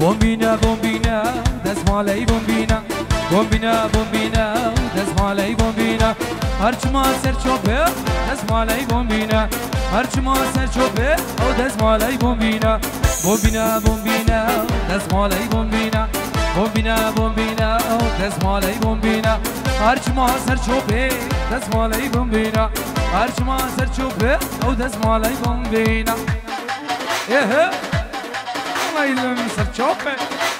بومبینا بومبینا دستمالی بومبینا بومبینا بومبینا دستمالی بومبینا هرچما سر چوبه دستمالی بومبینا هرچما سر چوبه او دستمالی بومبینا بومبینا بومبینا دستمالی بومبینا بومبینا بومبینا دستمالی بومبینا هرچما سر چوبه دستمالی بومبینا هرچما سر چوبه او دستمالی بومبینا ايه الله يلم سر چوبه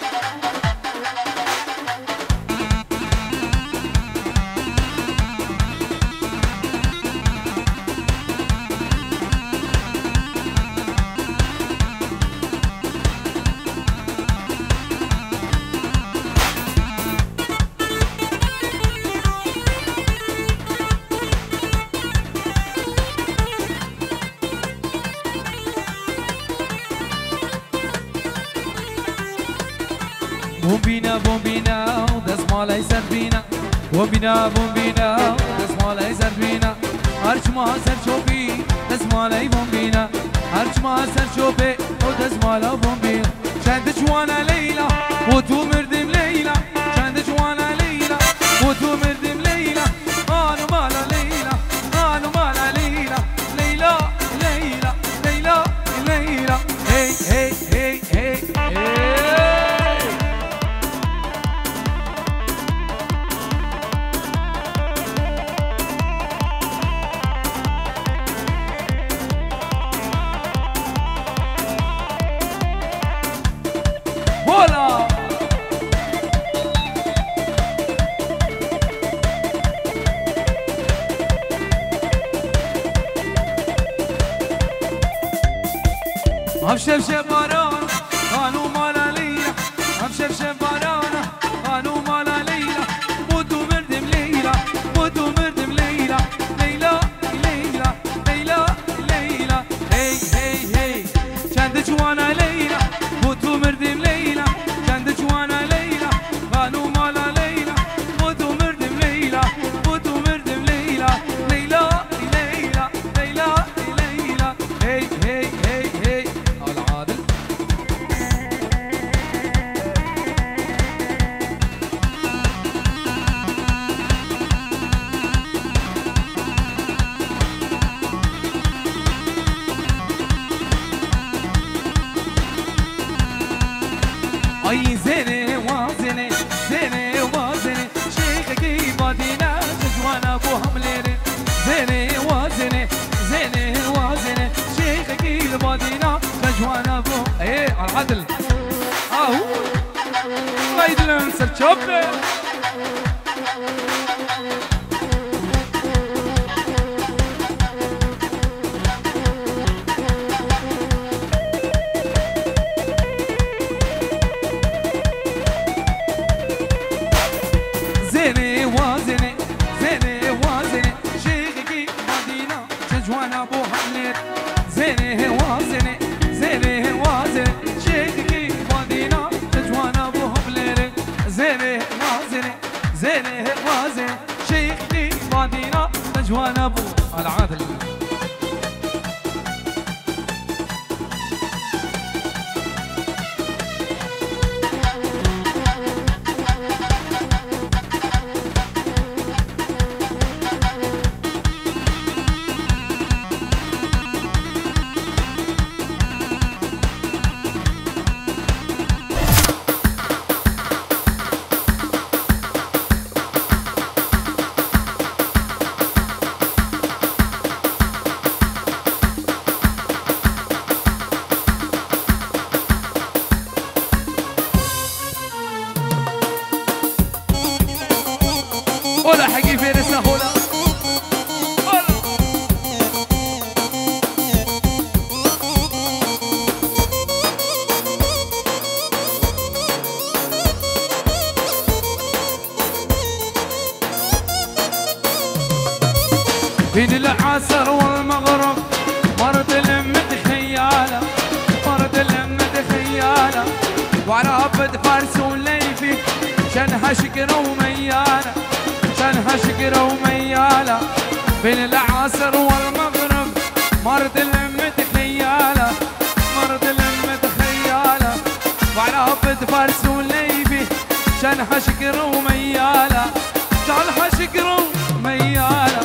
بومبینا بومبینا دستمالی سربینا بومبینا بومبینا دستمالی سربینا هرچما سر چوبی دستمالی بومبینا هرچما سر چوبی او دستمالا بومبینا چند جوانا لیلا و تو مردم لیلا چند جوانا لیلا و تو مردم لیلا آنو مالا لیلا آنو مالا لیلا لیلا لیلا لیلا لیلا هی هی هی هی هی همشب باران قانو مالا لیلا همشب باران قانو مالا لیلا بودو مردم لیلا بودو مردم لیلا لیلا لیلا لیلا لیلا هی هی هی چند جوانا لیلا بودو مردم لیلا چند جوانا لیلا قانو مالا لیلا بودو مردم لیلا بودو مردم لیلا لیلا لیلا لیلا لیلا هی هي هي هي العادل اي زينه وازنه زينه وازنه شيخك بادينا جوانا ابو حملين زينه وازنه زينه وازنه شيخك بادينا جوانا ابو ايه على العدل اهو الله يدلم سرچوبه زينه وازنه زينه وازنه شيخك بادينا جوانا ابو حملين زينه وازنه زينه وازنه شيخك بادينا جوانا ابو حملين زينه وازنه زينه وازنه شيخك بادينا جوانا ابو العادل ولا حقي فارسنا هولا بين العصر والمغرب مرت لمة خيالة مرت لمة خيالة وعرفت فارس وليفي شنها شقرة وميالة شنها شقرة وميالة بين العصر والمغرب مرت لمة خيالة مرت لمة خيالة وعرفت جالها شكر وميالة جالها شكر وميالة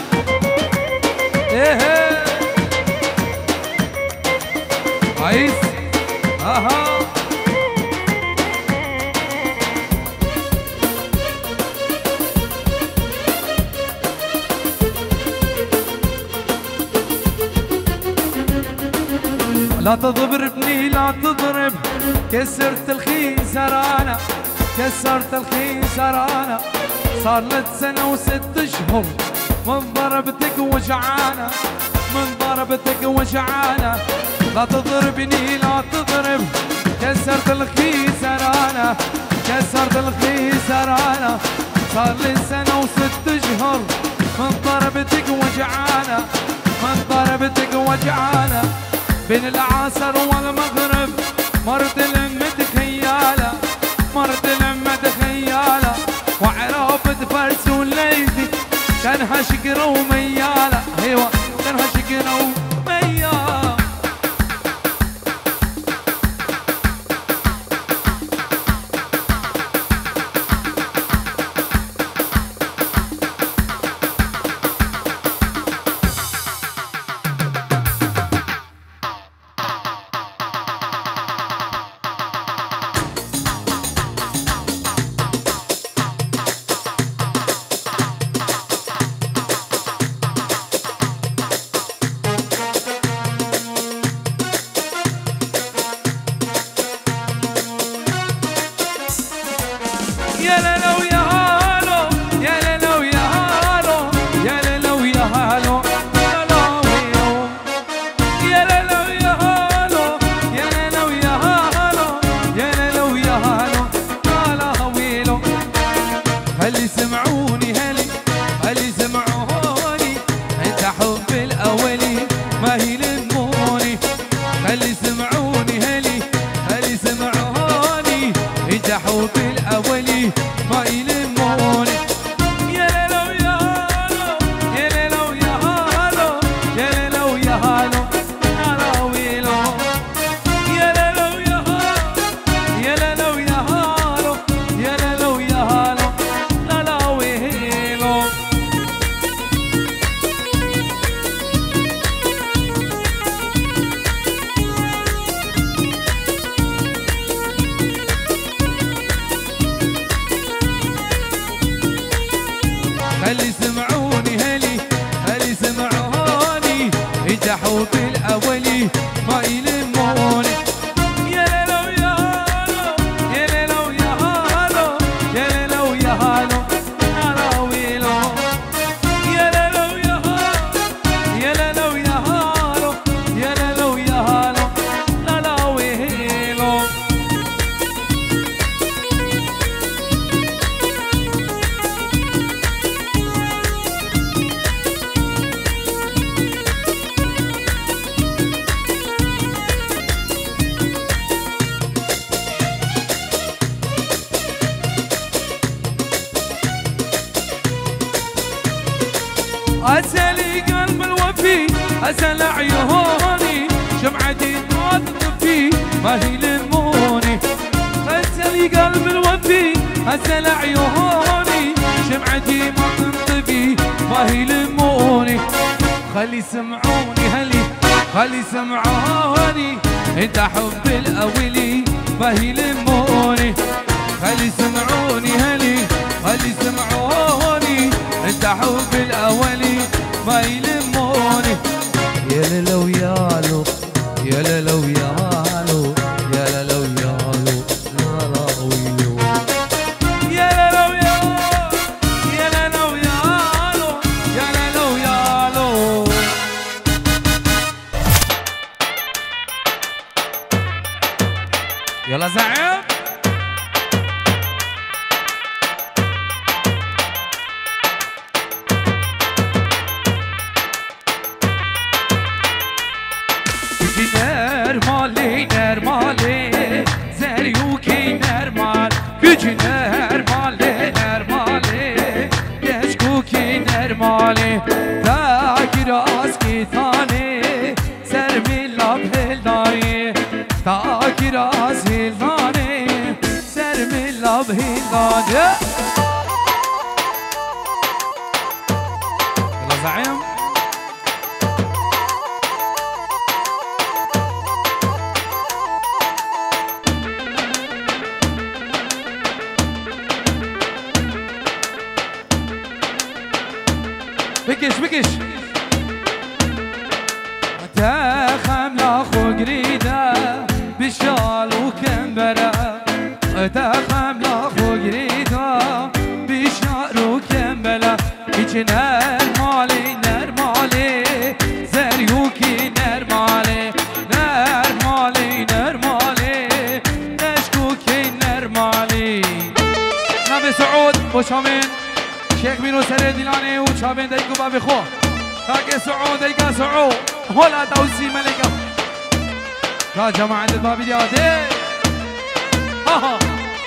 ايه عيس اها لا تضربني لا تضرب كسرت الخيزر انا كسرت الخيزر انا صار لك سنة و6 اشهر من ضربتك وجعانة من ضربتك وجعانة لا تضربني لا تضرب كسرت الخيزر انا كسرت الخيزر انا صار لي سنة و6 اشهر من ضربتك وجعانة من ضربتك وجعانة بين العصر والمغرب مرت لمة خيالة مرت لمة خيالة وعرفت فرس وليدي كانها شقرة وميالة ايوه كانها شقرة وميالة خلي سمعوني هلي خلي سمعوني نجحوا بالاولي ما يلموني يا ليلو يا هالو يا ليلو يا هالو يا ليلو يا هالو نراويلو يا ليلو يا هالو يا ليلو يا هالو يا ليلو يا هالو نراويلو أسألي قلب الوفي أسأل عيوني شمعتي ما تطفي ما هي لموني أسألي قلب الوفي أسأل عيوني شمعتي ما تنطفي ما هي لموني خلي سمعوني هلي خلي سمعوني انت حب الأولي ما هي لموني خلي سمعوني هلي خلي سمعوني انت حب الاولي ما يلموني يا ليلو يالو يا ليلو يالو يا ليلو يالو يا ليلو يا ليلو يالو يا ليلو يالو يلا زعيم Nermale, zeryuki nermal, gücü nermale, nermale, geçkuki nermale, da kiraz ki tane, sermilab heldari, da kiraz heldari, بكش تخم لاخو قريده بشال وكمبره تخم لاخو قريده بشال وكمبره هيك نرمالي نرمالي زريوكي نرمالي نرمالي نرمالي نشكوكي نرمالي نبي سعود وشامين شيخ مينو سري ديلاني وشامين دايكو بابي خو تاكي سعود دايكا سعود هلا توزي ملكة يا جماعة البابي ديادي ها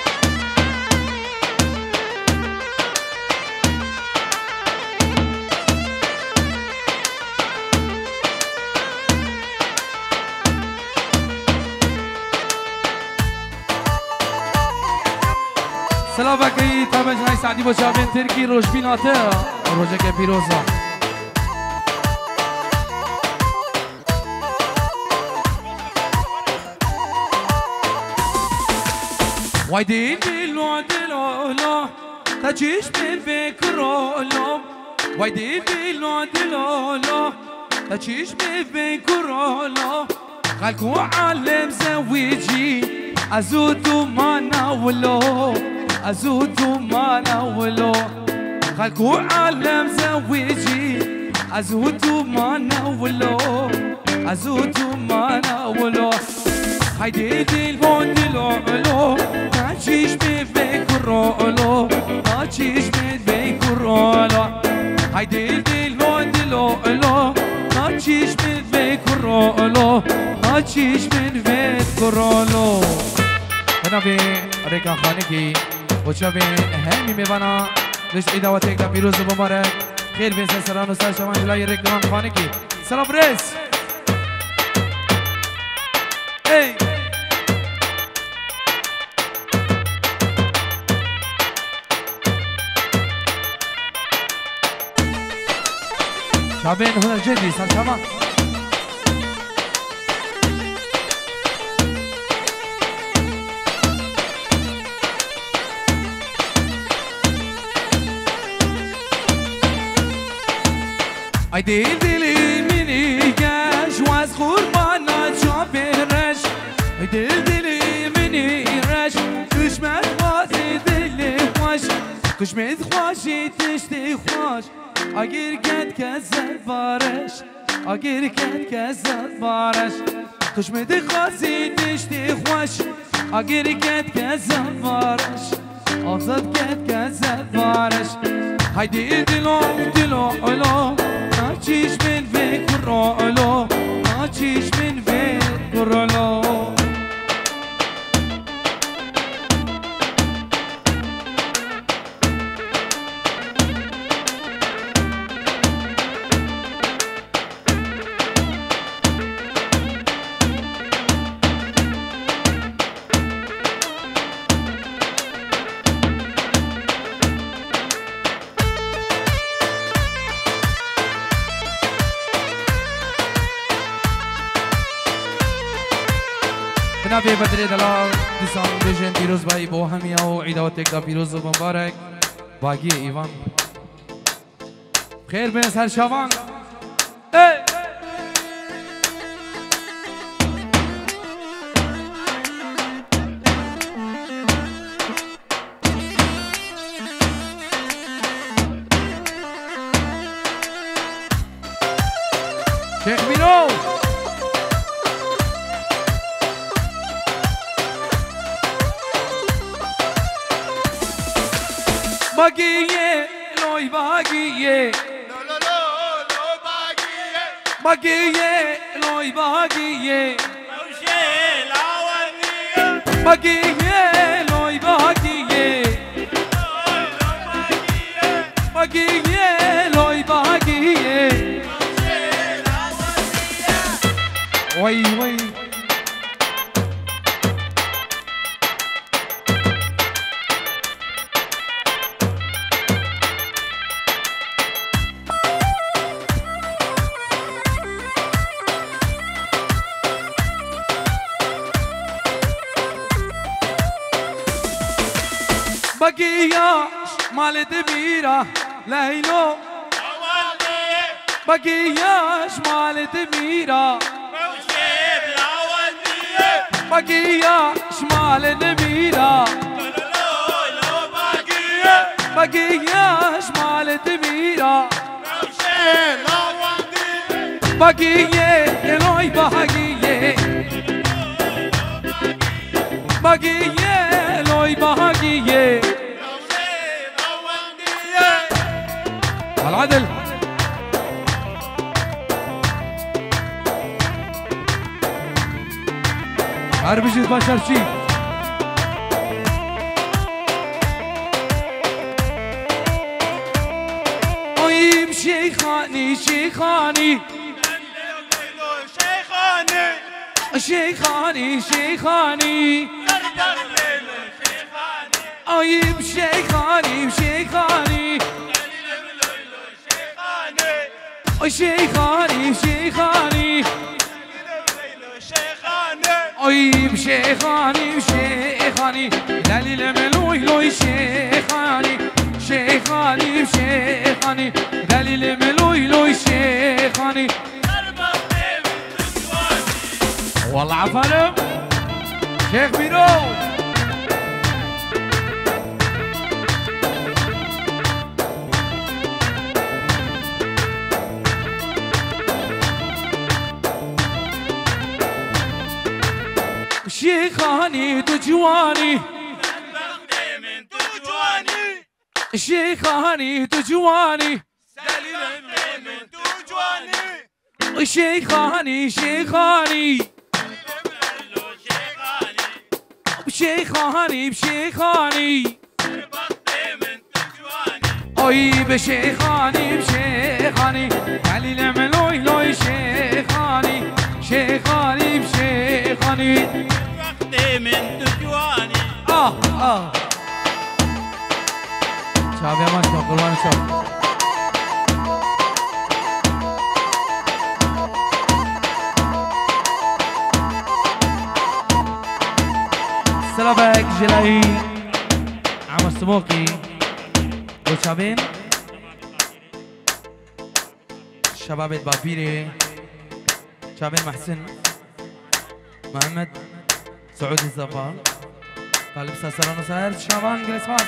سلامك تامج هاي سعدي بشابين تركي روش بيناته روجك بيروزا وايدين دلو دلو تجيش بالفكرة وايدين دلو دلو تجيش بالفكرة خلكو علم زوجي ازودو ما ناولو ازودو ما ناولو خلكو علم زوجي ازودو ما ناولو ازودو ما ناولو هيدي دلو دلو تجيش بالفكرة تجيش بالفكرة هيدي دلو دلو تجيش بالفكرة تجيش بالفكرة بنابي ريكا خانكي وشابين همي ميوانا ليش عيدا وتيكا بيروز مبارك خير بين سرسران وسر شمان جلاي ريكا خانكي سلام بريس اي شابين هنا الجدي سر شمان هيدي دلي مني جاش واز خوربانا شابين رش هيدي دلي مني رش كشمت خواشي دلي خوش كشمت خواشي تشتي خوش اگر کت کزد بارش اگر کت کزد بارش کشمت خواشی تشتي خوش اگر کت کزد بارش آزاد کت کزد بارش هيدي دلو دلو ناچيش من فكرة ناچيش من فكرة نبي بدري دلال ديسان بيجن بيروز باي بو هميا وعيدا وتكا بيروز مبارك باقي ايوان خير بين سر شوان اي شيخ مينو باقية لوي باقية لو لو لو لو باقية باقية لوي باقية لو شيء لاونية باقية لوي باقية باقية لوي باقية لو شيء لاونية وي وي بقية مال دبيرة ليلو بقياش مال دميرة بقياش مال دميرة بقياش مال دميرة بقية لوي بحقية بقية لوي بحقية العدل عارف ايش يتبشر شيء طيب شيخاني شيخاني شيخاني شيخاني طيب شيخاني شيخاني شيخاني شيخاني طيب شيخاني شيخاني لالي لملوي لوي شيخاني شيخاني شيخاني لالي لملوي لوي شيخاني والله عفالم شيخ بيرو شيخاني تجواني شيخاني تجواني شيخاني شيخاني بشيخاني بشيخاني اوي بشيخاني بشيخاني علي لملوي لوي شيخاني شيخاني بشيخاني من تجواني شاب يا ما شاء قربان شاب سلامك جلاي عمر سموكي وشابين شباب بابيري شابين محسن محمد سعودي الزفار طالب ساسران وسائر شابان جلسماس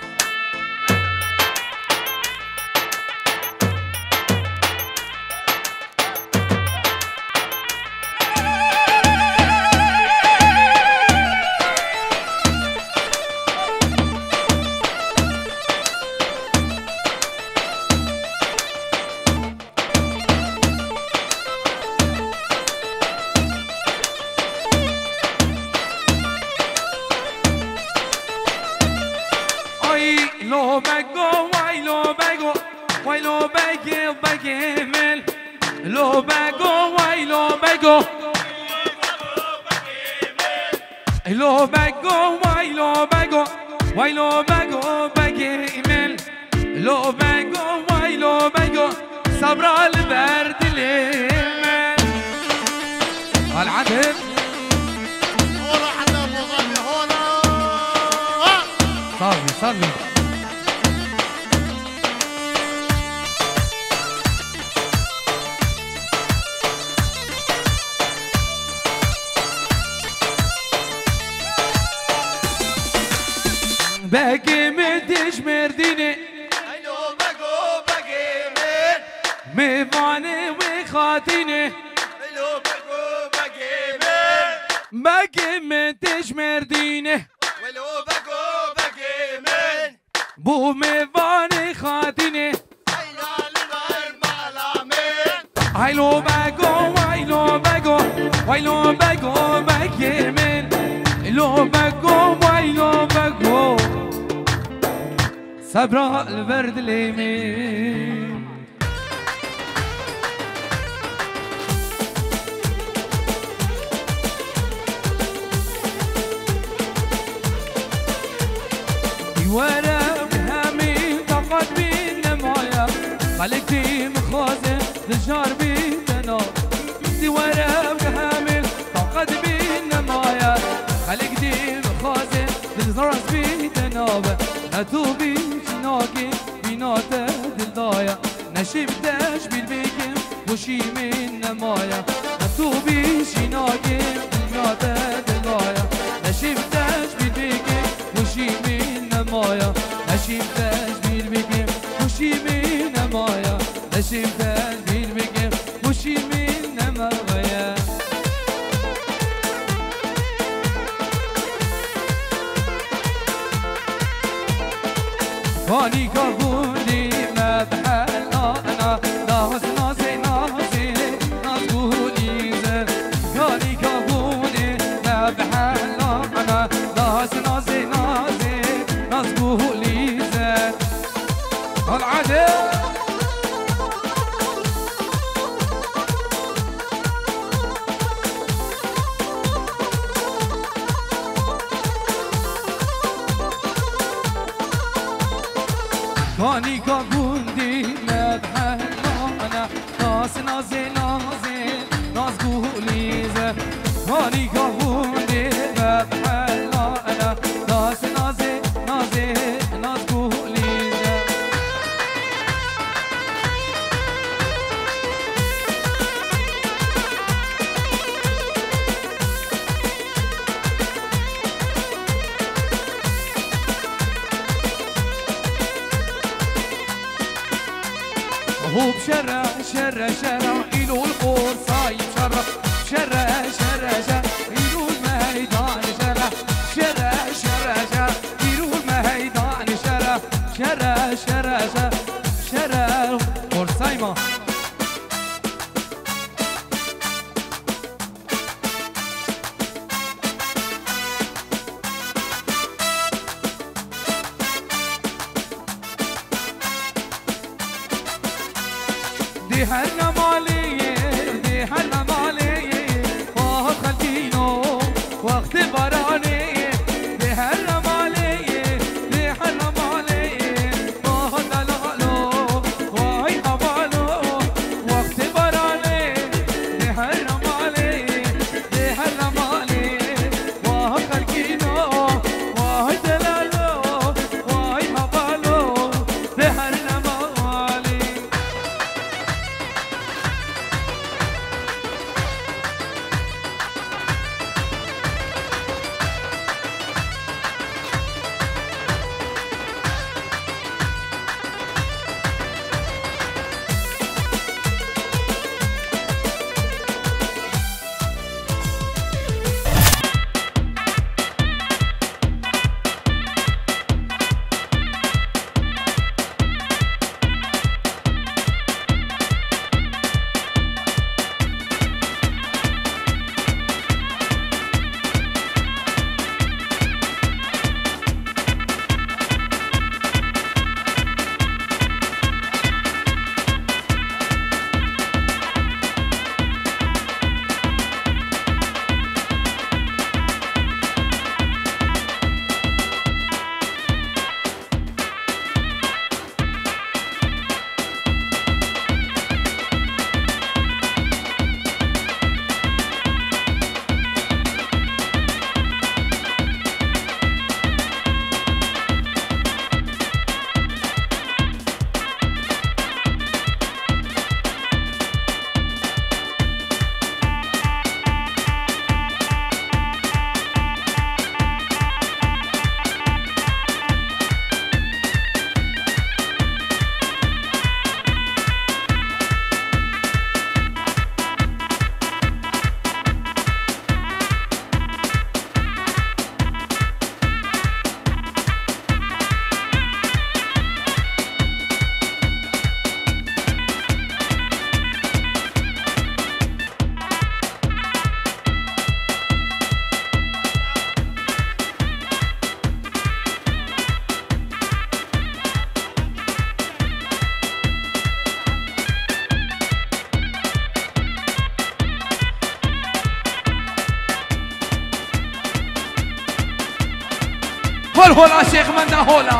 لو بگو وای لو بگو وای لو بگی بگی مل لو بگو وای لو بگو لو بگو وای لو بگو وای لو بگو بگی مل لو بگو وای لو بگو صبر البرد لمن العدل هنا حدا مغني هنا صافي صافي باقي مدش مرديني ايلو بقو باقي من ميفاني وخاتيني ايلو بقو باقي من باقي مدش مرديني ويلو بقو باقي من بو ميفاني خاتيني ايلو الغير معلمين هايلو باقو وايلو باقو وايلو باقو باقي من لو باقو وايلو باقو صبر البرد اليمين ورا بهامي فقط بينا معايا خليكتي مخازن دجار بينا دي ورا بهامي فقط بينا معايا خليكتي مخازن دجار بينا نتوبي شناكي بينات دلدايا نشفتش بالبيكم وشي من نمايا تو بيشي ناقم دنيا دلايا نشفتش بالبيكم وشي من نمايا نشفتش بالبيكم وشي من نمايا نشفتش بالبيكم وشي من نمايا فاني كابوني ما بحال انا ناس ناسي ناسي ناس قولي زين فاني كابوني ما بحال انا ناس ناسي ناسي ناس قولي زين العجل فاني كابوندي ما بحال انا ناس نازي نازي ناس قولي زين فاني كابوندي ما بحال انا ناس نازي نازي ناس قولي زين هو بشرع شرع شرع إلو القور صايب شرع شرع شرع شرع إلو الميدان شرع شرع شرع شرع إلو الميدان شرع شرع شرع شرع شرع قور صايمة دي هلا مالية دي هلا مالية وقت خلقينو وقت برانية دي هلا مالية دي هلا مالية وقت دلالو وهي هبالو وقت برانية دي هلا مالية دي هلا مالية وقت خلقينو وهي دلالو وهي هبالو دي هلا مالية هولا شيخ مندا هولا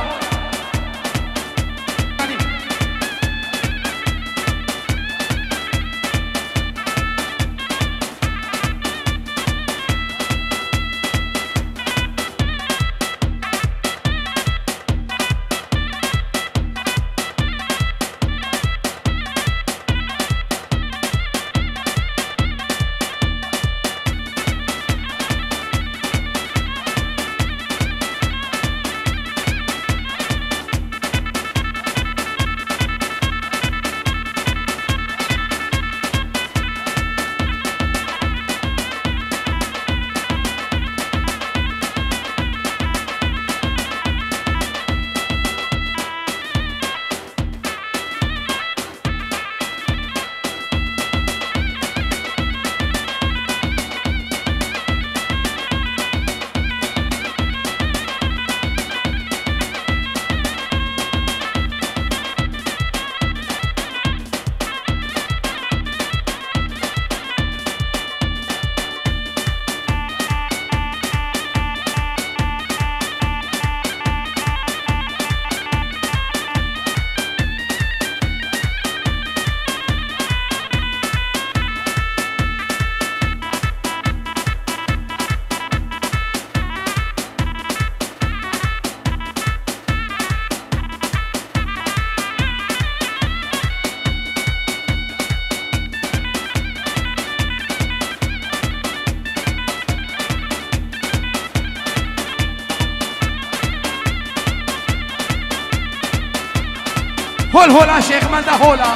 هول هولا شيخ من ده هولا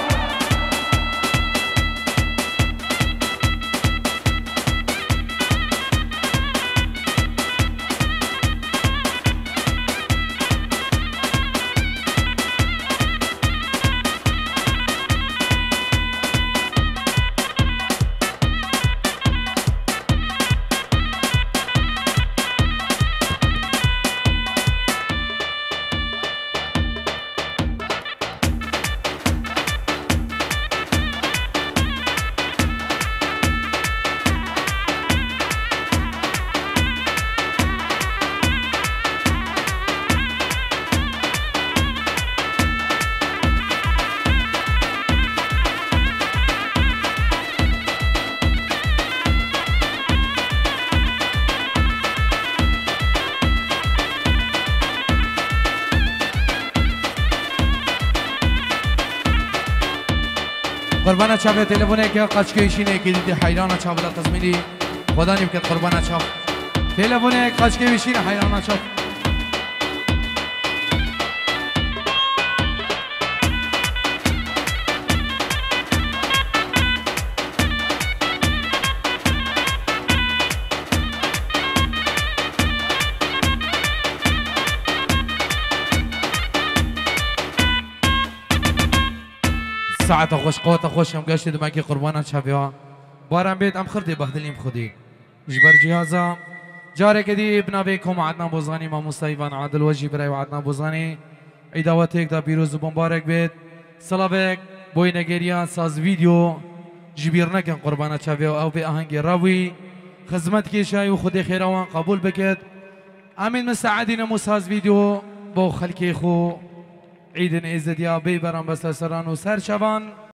قربانه چاپ تلفونه که قچکیشینه که دیدی حیرانه چاپ لا تزمیلی خدا نیم که قربانه چاپ تلفونه قچکیشینه حیرانه چاپ ساعت خوش قوت خوش هم گشت دمکی قربانه چاپیا بارم بیت ام خردی بهدلیم خودی جبر جهازا جاره کدی بنابیکم عدنان بوزانی ما مستایفان عادل وجی برای عدنان بوزانی ایداواتیک دا پیروز و مبارک بیت سلابک بوی نگریان ساز ویدیو جبیر نکن قربانه چاپیا او به آهنگ راوی خدمت کی شای و خودی خیروان قبول بکد امین مساعدین مساز ویدیو با خلکی خو عيد إزديا بيبرم بس سران وسر شبان